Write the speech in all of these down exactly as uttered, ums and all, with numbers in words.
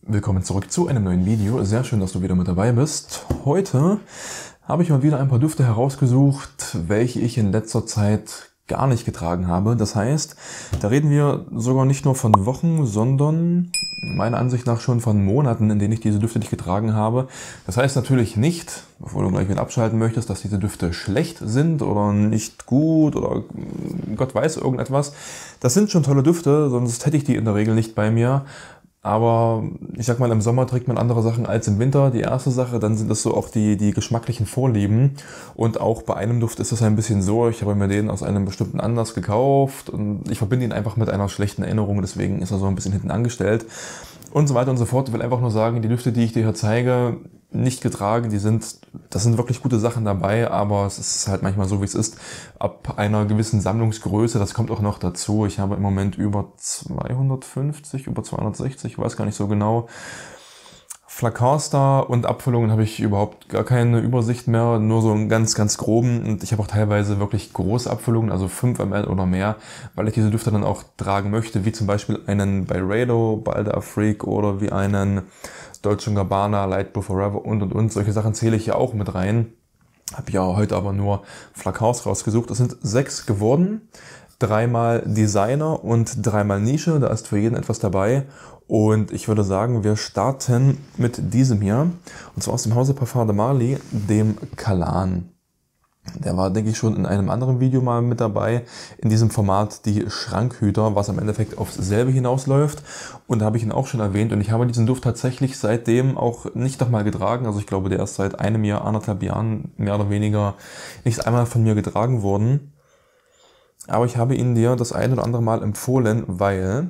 Willkommen zurück zu einem neuen Video. Sehr schön, dass du wieder mit dabei bist. Heute habe ich mal wieder ein paar Düfte herausgesucht, welche ich in letzter Zeit gar nicht getragen habe. Das heißt, da reden wir sogar nicht nur von Wochen, sondern meiner Ansicht nach schon von Monaten, in denen ich diese Düfte nicht getragen habe. Das heißt natürlich nicht, bevor du gleich wieder abschalten möchtest, dass diese Düfte schlecht sind oder nicht gut oder Gott weiß irgendetwas. Das sind schon tolle Düfte, sonst hätte ich die in der Regel nicht bei mir. Aber ich sag mal, im Sommer trägt man andere Sachen als im Winter. Die erste Sache, dann sind das so auch die, die geschmacklichen Vorlieben. Und auch bei einem Duft ist es ein bisschen so, ich habe mir den aus einem bestimmten Anlass gekauft und ich verbinde ihn einfach mit einer schlechten Erinnerung, deswegen ist er so ein bisschen hinten angestellt. Und so weiter und so fort. Ich will einfach nur sagen, die Düfte, die ich dir hier zeige, nicht getragen, die sind, das sind wirklich gute Sachen dabei, aber es ist halt manchmal so, wie es ist. Ab einer gewissen Sammlungsgröße, das kommt auch noch dazu. Ich habe im Moment über zweihundertfünfzig, über zweihundertsechzig, ich weiß gar nicht so genau, Flakons da, und Abfüllungen habe ich überhaupt gar keine Übersicht mehr, nur so einen ganz, ganz groben, und ich habe auch teilweise wirklich große Abfüllungen, also fünf Milliliter oder mehr, weil ich diese Düfte dann auch tragen möchte, wie zum Beispiel einen Byredo, Balder Freak oder wie einen Dolce and Gabbana, Light Blue Forever und und und. Solche Sachen zähle ich ja auch mit rein. Habe ja heute aber nur Flakons rausgesucht. Es sind sechs geworden. Dreimal Designer und dreimal Nische. Da ist für jeden etwas dabei. Und ich würde sagen, wir starten mit diesem hier. Und zwar aus dem Hause Parfum de Marly, dem Kalan. Der war, denke ich, schon in einem anderen Video mal mit dabei, in diesem Format die Schrankhüter, was am Endeffekt aufs selbe hinausläuft. Und da habe ich ihn auch schon erwähnt und ich habe diesen Duft tatsächlich seitdem auch nicht nochmal getragen. Also ich glaube, der ist seit einem Jahr, anderthalb Jahren mehr oder weniger nicht einmal von mir getragen worden. Aber ich habe ihn dir das ein oder andere Mal empfohlen, weil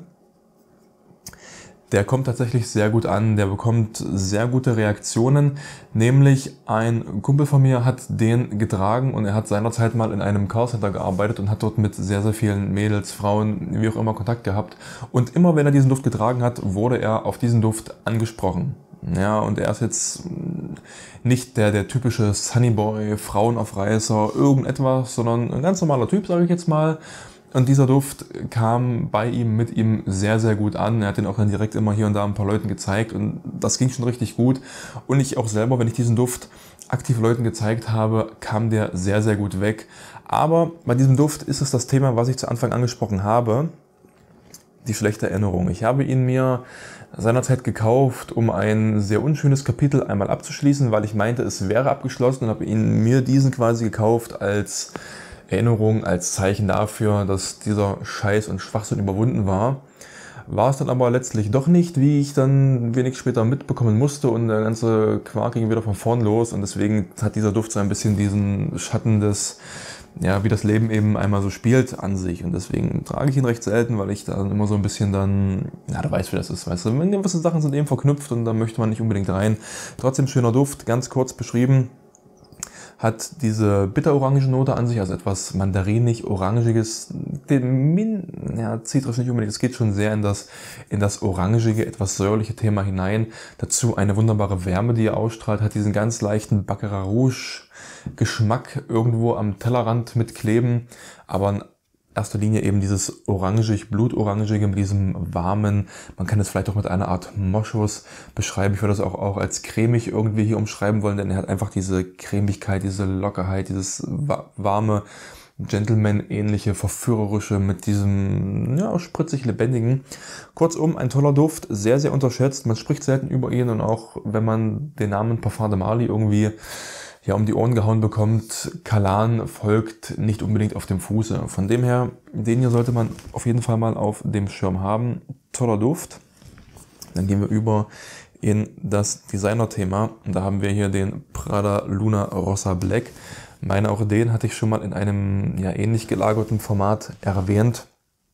der kommt tatsächlich sehr gut an, der bekommt sehr gute Reaktionen, nämlich ein Kumpel von mir hat den getragen und er hat seinerzeit mal in einem Callcenter gearbeitet und hat dort mit sehr, sehr vielen Mädels, Frauen, wie auch immer Kontakt gehabt, und immer wenn er diesen Duft getragen hat, wurde er auf diesen Duft angesprochen. Ja, und er ist jetzt nicht der, der typische Sunnyboy, Frauenaufreißer, irgendetwas, sondern ein ganz normaler Typ, sage ich jetzt mal. Und dieser Duft kam bei ihm, mit ihm sehr, sehr gut an. Er hat den auch dann direkt immer hier und da ein paar Leuten gezeigt und das ging schon richtig gut. Und ich auch selber, wenn ich diesen Duft aktiv Leuten gezeigt habe, kam der sehr, sehr gut weg. Aber bei diesem Duft ist es das Thema, was ich zu Anfang angesprochen habe, die schlechte Erinnerung. Ich habe ihn mir seinerzeit gekauft, um ein sehr unschönes Kapitel einmal abzuschließen, weil ich meinte, es wäre abgeschlossen, und habe ihn mir diesen quasi gekauft als Erinnerung, als Zeichen dafür, dass dieser Scheiß und Schwachsinn überwunden war. War es dann aber letztlich doch nicht, wie ich dann wenig später mitbekommen musste, und der ganze Quark ging wieder von vorn los, und deswegen hat dieser Duft so ein bisschen diesen Schatten des, ja, wie das Leben eben einmal so spielt, an sich, und deswegen trage ich ihn recht selten, weil ich da immer so ein bisschen dann, ja, du weißt, wie das ist, weißt du, gewisse Sachen sind eben verknüpft und da möchte man nicht unbedingt rein. Trotzdem schöner Duft, ganz kurz beschrieben. Hat diese Bitter-Orangennote an sich, also etwas mandarinig-orangiges, ja, zitrisch nicht unbedingt, es geht schon sehr in das, in das orangige, etwas säuerliche Thema hinein. Dazu eine wunderbare Wärme, die er ausstrahlt, hat diesen ganz leichten Baccarat Rouge Geschmack irgendwo am Tellerrand mitkleben, aber in erster Linie eben dieses orangig, blutorangige mit diesem warmen, man kann es vielleicht auch mit einer Art Moschus beschreiben. Ich würde das auch, auch als cremig irgendwie hier umschreiben wollen, denn er hat einfach diese Cremigkeit, diese Lockerheit, dieses warme, Gentleman-ähnliche, verführerische mit diesem, ja, spritzig lebendigen. Kurzum, ein toller Duft, sehr, sehr unterschätzt. Man spricht selten über ihn, und auch wenn man den Namen Parfum de Marly irgendwie ja um die Ohren gehauen bekommt, Kalan folgt nicht unbedingt auf dem Fuße. Von dem her, den hier sollte man auf jeden Fall mal auf dem Schirm haben. Toller Duft. Dann gehen wir über in das Designer-Thema. Und da haben wir hier den Prada Luna Rossa Black. Meine, auch den hatte ich schon mal in einem, ja, ähnlich gelagerten Format erwähnt.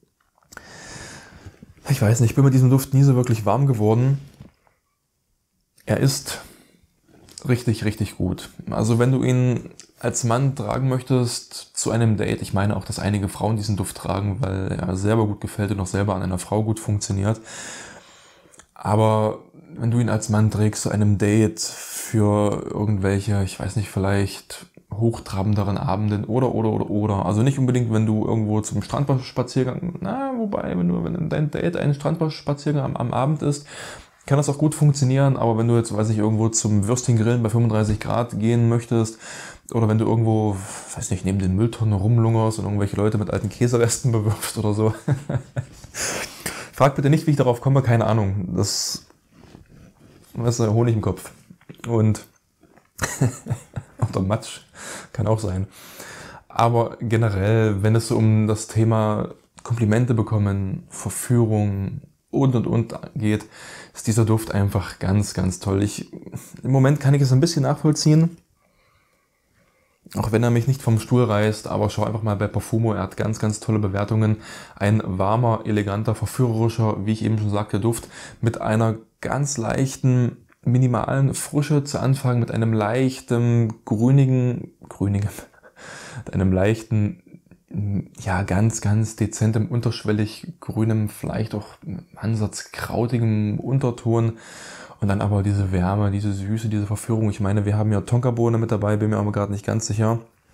Ich weiß nicht, ich bin mit diesem Duft nie so wirklich warm geworden. Er ist richtig, richtig gut. Also wenn du ihn als Mann tragen möchtest zu einem Date, ich meine auch, dass einige Frauen diesen Duft tragen, weil er selber gut gefällt und auch selber an einer Frau gut funktioniert. Aber wenn du ihn als Mann trägst zu einem Date für irgendwelche, ich weiß nicht, vielleicht hochtrabenderen Abenden oder, oder, oder, oder. Also nicht unbedingt, wenn du irgendwo zum Strandspaziergang, na, wobei, wenn du, wenn dein Date ein Strandspaziergang am, am Abend ist, kann das auch gut funktionieren, aber wenn du jetzt, weiß nicht, irgendwo zum Würstchengrillen bei fünfunddreißig Grad gehen möchtest oder wenn du irgendwo, weiß nicht, neben den Mülltonnen rumlungerst und irgendwelche Leute mit alten Käseresten bewirfst oder so. Frag bitte nicht, wie ich darauf komme, keine Ahnung. Das, das ist Honig im Kopf. Und oder Matsch, kann auch sein. Aber generell, wenn es so um das Thema Komplimente bekommen, Verführung und und und geht, ist dieser Duft einfach ganz, ganz toll. Ich, im Moment kann ich es ein bisschen nachvollziehen, auch wenn er mich nicht vom Stuhl reißt, aber schau einfach mal bei Parfumo, er hat ganz, ganz tolle Bewertungen. Ein warmer, eleganter, verführerischer, wie ich eben schon sagte, Duft mit einer ganz leichten, minimalen Frische zu Anfang, mit einem leichten, grünigen, grünigen, mit einem leichten, ja, ganz, ganz dezentem, unterschwellig grünem, vielleicht auch Ansatz krautigem Unterton. Und dann aber diese Wärme, diese Süße, diese Verführung. Ich meine, wir haben ja Tonkabohne mit dabei, bin mir aber gerade nicht ganz sicher.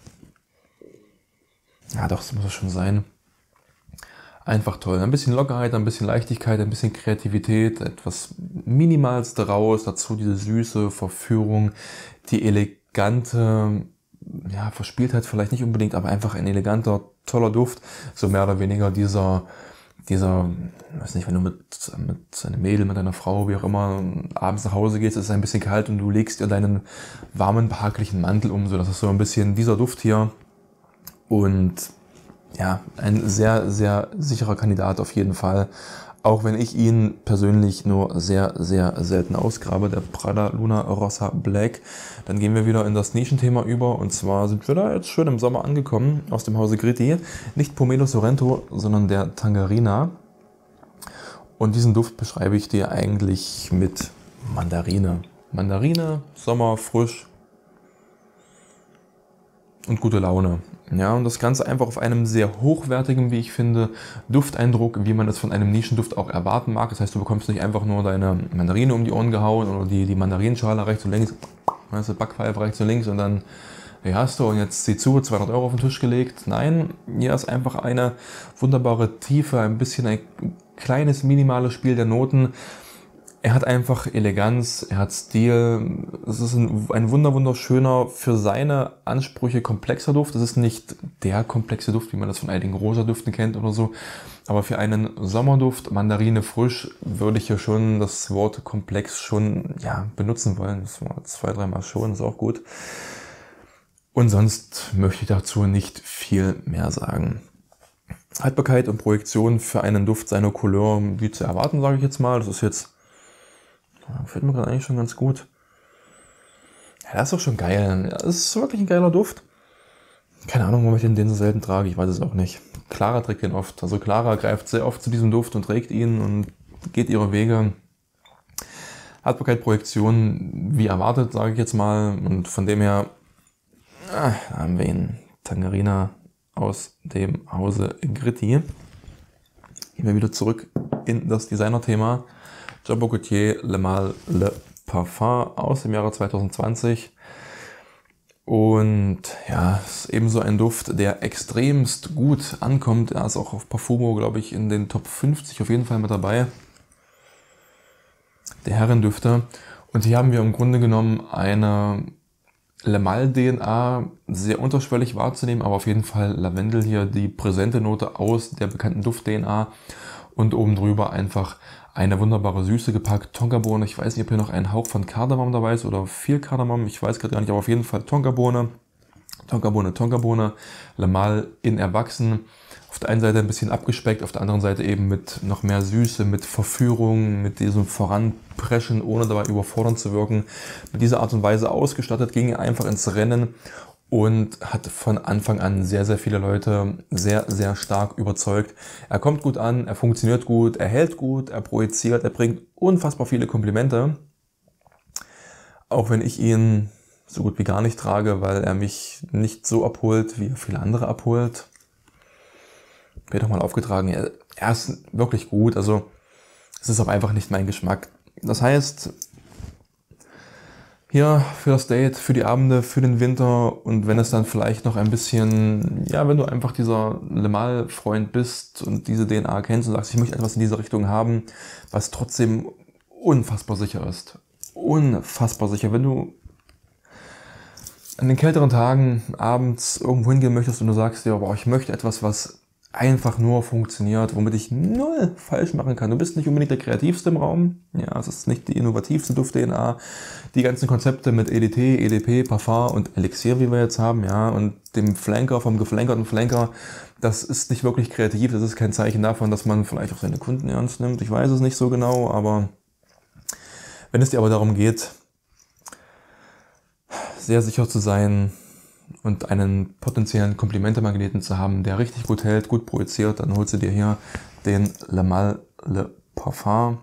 Ja, doch, das muss es schon sein. Einfach toll. Ein bisschen Lockerheit, ein bisschen Leichtigkeit, ein bisschen Kreativität, etwas Minimalste raus. Dazu diese süße Verführung, die elegante, ja, Verspieltheit vielleicht nicht unbedingt, aber einfach ein eleganter, toller Duft. So mehr oder weniger dieser... Dieser, weiß nicht, wenn du mit, mit einem Mädel, mit deiner Frau, wie auch immer, abends nach Hause gehst, ist es ein bisschen kalt und du legst dir deinen warmen, behaglichen Mantel um, so das ist so ein bisschen dieser Duft hier. Und ja, ein sehr, sehr sicherer Kandidat auf jeden Fall. Auch wenn ich ihn persönlich nur sehr, sehr selten ausgrabe, der Prada Luna Rossa Black. Dann gehen wir wieder in das Nischenthema über und zwar sind wir da jetzt schön im Sommer angekommen aus dem Hause Gritti. Nicht Pomelo Sorrento, sondern der Tangerina. Und diesen Duft beschreibe ich dir eigentlich mit Mandarine. Mandarine, Sommer, frisch und gute Laune. Ja, und das Ganze einfach auf einem sehr hochwertigen, wie ich finde, Dufteindruck, wie man es von einem Nischenduft auch erwarten mag. Das heißt, du bekommst nicht einfach nur deine Mandarine um die Ohren gehauen oder die, die Mandarinenschale rechts und links, weißt du, Backpfeife rechts und links und dann, wie hast du, und jetzt sieh zu, zweihundert Euro auf den Tisch gelegt. Nein, hier ist einfach eine wunderbare Tiefe, ein bisschen ein kleines, minimales Spiel der Noten. Er hat einfach Eleganz, er hat Stil, es ist ein, ein wunder wunderschöner, für seine Ansprüche komplexer Duft. Es ist nicht der komplexe Duft, wie man das von einigen rosa Düften kennt oder so, aber für einen Sommerduft, Mandarine frisch, würde ich hier schon das Wort komplex schon, ja, benutzen wollen. Das war zwei, dreimal schon, ist auch gut. Und sonst möchte ich dazu nicht viel mehr sagen. Haltbarkeit und Projektion für einen Duft seiner Couleur, wie zu erwarten, sage ich jetzt mal. Das ist jetzt gefällt mir gerade eigentlich schon ganz gut. Ja, das ist doch schon geil. Das ist wirklich ein geiler Duft. Keine Ahnung, warum ich den, den so selten trage. Ich weiß es auch nicht. Clara trägt den oft. Also Clara greift sehr oft zu diesem Duft und trägt ihn und geht ihre Wege. Haltbarkeit, Projektion, wie erwartet, sage ich jetzt mal. Und von dem her ah, da haben wir ihn. Tangerina aus dem Hause Gritti. Gehen wir wieder zurück in das Designer-Thema. Jabot Gaultier Le Mal Le Parfum aus dem Jahre zweitausendzwanzig. Und ja, ist ebenso ein Duft, der extremst gut ankommt. Er ist auch auf Parfumo, glaube ich, in den Top fünfzig auf jeden Fall mit dabei. Der Herrendüfte. Und hier haben wir im Grunde genommen eine Le Mal D N A, sehr unterschwellig wahrzunehmen, aber auf jeden Fall Lavendel hier, die präsente Note aus der bekannten Duft-D N A. Und oben drüber einfach eine wunderbare Süße gepackt. Tonkabohne, ich weiß nicht, ob hier noch ein Hauch von Kardamom dabei ist oder viel Kardamom, ich weiß gerade gar nicht, aber auf jeden Fall Tonkabohne. Tonkabohne, Tonkabohne, Le Mal in Erwachsen. Auf der einen Seite ein bisschen abgespeckt, auf der anderen Seite eben mit noch mehr Süße, mit Verführung, mit diesem Voranpreschen, ohne dabei überfordernd zu wirken. Mit dieser Art und Weise ausgestattet, ging er einfach ins Rennen und hat von Anfang an sehr, sehr viele Leute sehr, sehr stark überzeugt. Er kommt gut an, er funktioniert gut, er hält gut, er projiziert, er bringt unfassbar viele Komplimente. Auch wenn ich ihn so gut wie gar nicht trage, weil er mich nicht so abholt, wie er viele andere abholt. Wird doch mal aufgetragen, er, er ist wirklich gut, also es ist auch einfach nicht mein Geschmack. Das heißt, hier für das Date, für die Abende, für den Winter und wenn es dann vielleicht noch ein bisschen, ja, wenn du einfach dieser Le Mal Freund bist und diese D N A kennst und sagst, ich möchte etwas in diese Richtung haben, was trotzdem unfassbar sicher ist. Unfassbar sicher. Wenn du an den kälteren Tagen abends irgendwo hingehen möchtest und du sagst dir, boah, ich möchte etwas, was einfach nur funktioniert, womit ich null falsch machen kann. Du bist nicht unbedingt der kreativste im Raum. Ja, es ist nicht die innovativste Duft-D N A. Die ganzen Konzepte mit E D T, E D P, Parfum und Elixier, wie wir jetzt haben, ja, und dem Flanker, vom geflankerten Flanker, das ist nicht wirklich kreativ. Das ist kein Zeichen davon, dass man vielleicht auch seine Kunden ernst nimmt. Ich weiß es nicht so genau, aber wenn es dir aber darum geht, sehr sicher zu sein und einen potenziellen Komplimente-Magneten zu haben, der richtig gut hält, gut projiziert, dann holst du dir hier den Le Mal Le Parfum.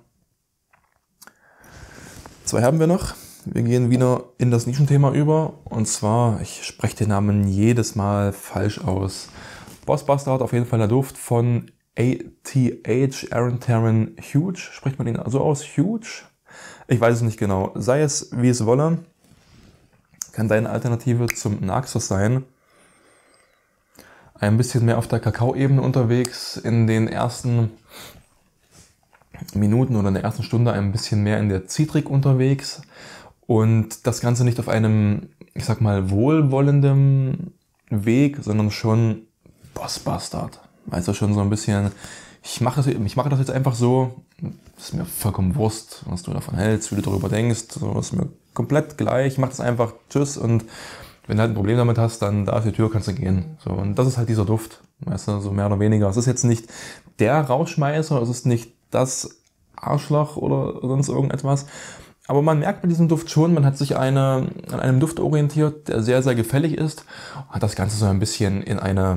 Zwei haben wir noch. Wir gehen wieder in das Nischenthema über. Und zwar, ich spreche den Namen jedes Mal falsch aus. Boss Bastard, auf jeden Fall der Duft von A T H, Aaron Terran Huge. Spricht man den so aus? Huge? Ich weiß es nicht genau. Sei es, wie es wolle. Kann deine Alternative zum Naxos sein. Ein bisschen mehr auf der Kakao-Ebene unterwegs, in den ersten Minuten oder in der ersten Stunde ein bisschen mehr in der Zitrik unterwegs und das Ganze nicht auf einem, ich sag mal, wohlwollenden Weg, sondern schon Boss Bastard. Weißt du, schon so ein bisschen, ich mache das, ich mache das jetzt einfach so, ist mir vollkommen Wurst, was du davon hältst, wie du darüber denkst, so ist mir komplett gleich, ich mache das einfach, tschüss, und wenn du halt ein Problem damit hast, dann da ist die Tür, kannst du gehen. So, und das ist halt dieser Duft, weißt du, so mehr oder weniger. Es ist jetzt nicht der Rauschmeißer, es ist nicht das Arschloch oder sonst irgendetwas, aber man merkt bei diesem Duft schon, man hat sich eine, an einem Duft orientiert, der sehr, sehr gefällig ist, und hat das Ganze so ein bisschen in eine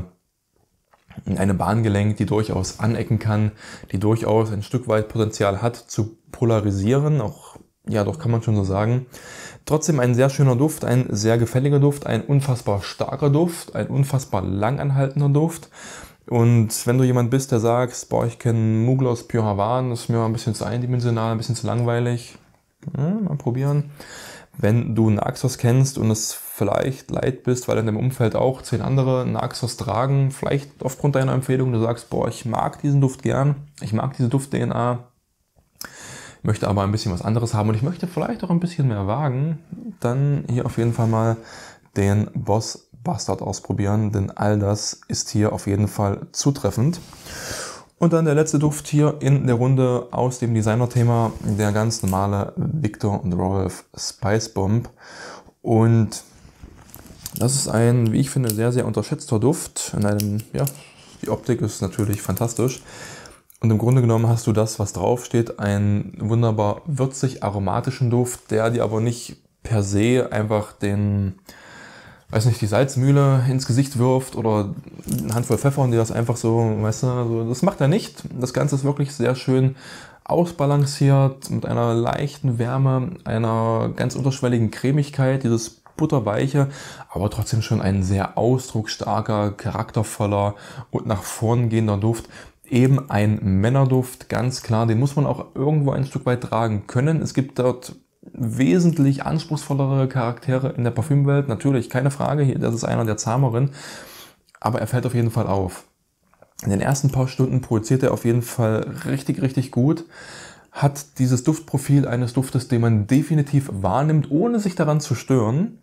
in eine Bahn gelenkt, die durchaus anecken kann, die durchaus ein Stück weit Potenzial hat zu polarisieren, auch, ja, doch kann man schon so sagen. Trotzdem ein sehr schöner Duft, ein sehr gefälliger Duft, ein unfassbar starker Duft, ein unfassbar langanhaltender Duft. Und wenn du jemand bist, der sagst, boah, ich kenne Mugler aus Pure Havan, das ist mir ein bisschen zu eindimensional, ein bisschen zu langweilig, ja, mal probieren. Wenn du Naxos kennst und es vielleicht leid bist, weil in deinem Umfeld auch zehn andere Naxos tragen, vielleicht aufgrund deiner Empfehlung, du sagst, boah, ich mag diesen Duft gern, ich mag diese Duft-D N A, möchte aber ein bisschen was anderes haben und ich möchte vielleicht auch ein bisschen mehr wagen, dann hier auf jeden Fall mal den Boss Bastard ausprobieren, denn all das ist hier auf jeden Fall zutreffend. Und dann der letzte Duft hier in der Runde aus dem Designer-Thema, der ganz normale Viktor und Rolf Spice Bomb. Und das ist ein, wie ich finde, sehr, sehr unterschätzter Duft. In einem, ja, die Optik ist natürlich fantastisch. Und im Grunde genommen hast du das, was draufsteht, einen wunderbar würzig aromatischen Duft, der dir aber nicht per se einfach den, weiß nicht, die Salzmühle ins Gesicht wirft oder eine Handvoll Pfeffer und dir das einfach so, weißt du, also das macht er nicht. Das Ganze ist wirklich sehr schön ausbalanciert mit einer leichten Wärme, einer ganz unterschwelligen Cremigkeit, dieses butterweiche, aber trotzdem schon ein sehr ausdrucksstarker, charaktervoller und nach vorn gehender Duft. Eben ein Männerduft, ganz klar, den muss man auch irgendwo ein Stück weit tragen können. Es gibt dort wesentlich anspruchsvollere Charaktere in der Parfümwelt, natürlich, keine Frage, das ist einer der zahmeren, aber er fällt auf jeden Fall auf. In den ersten paar Stunden projiziert er auf jeden Fall richtig, richtig gut, hat dieses Duftprofil eines Duftes, den man definitiv wahrnimmt, ohne sich daran zu stören.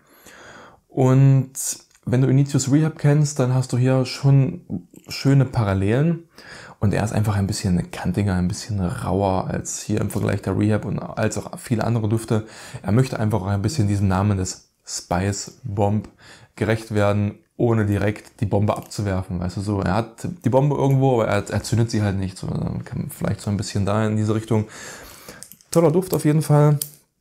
Und wenn du Initius Rehab kennst, dann hast du hier schon schöne Parallelen. Und er ist einfach ein bisschen kantiger, ein bisschen rauer als hier im Vergleich der Rehab und als auch viele andere Düfte. Er möchte einfach auch ein bisschen diesem Namen des Spice Bomb gerecht werden, ohne direkt die Bombe abzuwerfen. Weißt du, so, er hat die Bombe irgendwo, aber er, er zündet sie halt nicht. So, dann kann man vielleicht so ein bisschen da in diese Richtung. Toller Duft auf jeden Fall.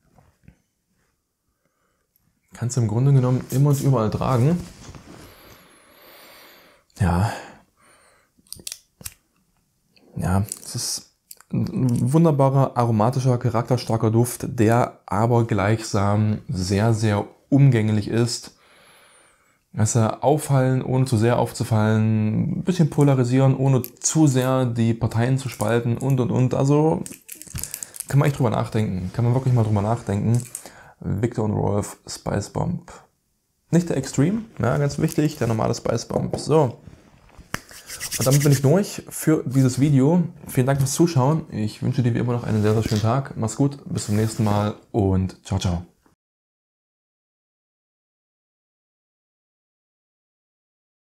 Kannst du im Grunde genommen immer und überall tragen. Ja. Ja, es ist ein wunderbarer, aromatischer, charakterstarker Duft, der aber gleichsam sehr, sehr umgänglich ist. Also auffallen, ohne zu sehr aufzufallen, ein bisschen polarisieren, ohne zu sehr die Parteien zu spalten und und und. Also kann man echt drüber nachdenken, kann man wirklich mal drüber nachdenken. Viktor und Rolf Spice Bomb. Nicht der Extreme, ja, ganz wichtig, der normale Spice Bomb. So, Und damit bin ich durch für dieses Video. Vielen Dank fürs Zuschauen. Ich wünsche dir wie immer noch einen sehr, sehr schönen Tag. Mach's gut, bis zum nächsten Mal und ciao, ciao.